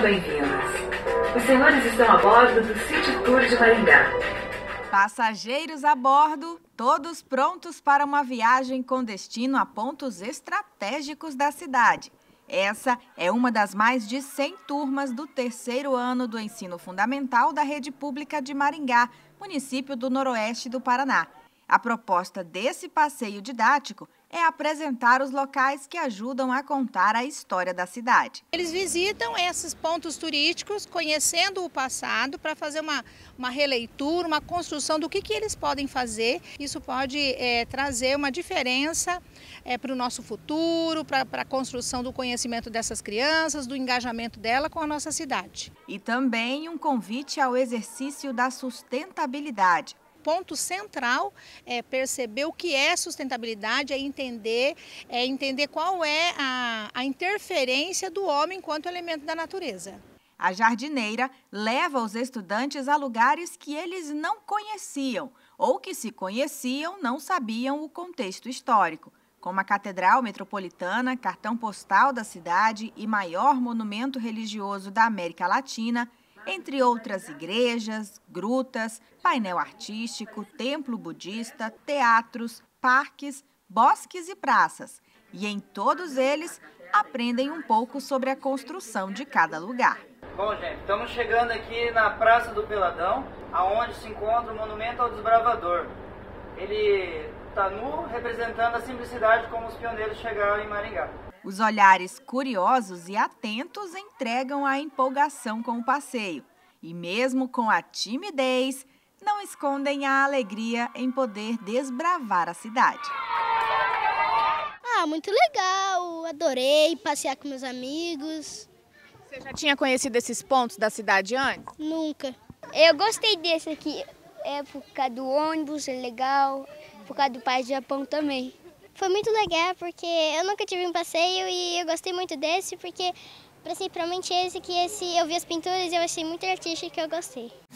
bem-vindos. Os senhores estão a bordo do City Tour de Maringá. Passageiros a bordo, todos prontos para uma viagem com destino a pontos estratégicos da cidade. Essa é uma das mais de 100 turmas do terceiro ano do ensino fundamental da Rede Pública de Maringá, município do Noroeste do Paraná. A proposta desse passeio didático é apresentar os locais que ajudam a contar a história da cidade. Eles visitam esses pontos turísticos, conhecendo o passado, para fazer uma releitura, uma construção do que eles podem fazer. Isso pode trazer uma diferença para o nosso futuro, para a construção do conhecimento dessas crianças, do engajamento dela com a nossa cidade. E também um convite ao exercício da sustentabilidade. Ponto central é perceber o que é sustentabilidade, é entender qual é a interferência do homem enquanto elemento da natureza. A jardineira leva os estudantes a lugares que eles não conheciam ou que, se conheciam, não sabiam o contexto histórico, como a Catedral Metropolitana, cartão postal da cidade e maior monumento religioso da América Latina, entre outras igrejas, grutas, painel artístico, templo budista, teatros, parques, bosques e praças. E em todos eles aprendem um pouco sobre a construção de cada lugar. Bom, gente, estamos chegando aqui na Praça do Peladão, aonde se encontra o Monumento ao Desbravador. Ele está nu, representando a simplicidade como os pioneiros chegaram em Maringá. Os olhares curiosos e atentos entregam a empolgação com o passeio. E mesmo com a timidez, não escondem a alegria em poder desbravar a cidade. Muito legal, adorei passear com meus amigos. Você já tinha conhecido esses pontos da cidade antes? Nunca. Eu gostei desse aqui, por causa do ônibus, é legal, por causa do Pai do Japão também. Foi muito legal porque eu nunca tive um passeio e eu gostei muito desse porque principalmente esse eu vi as pinturas e eu achei muito artístico e eu gostei.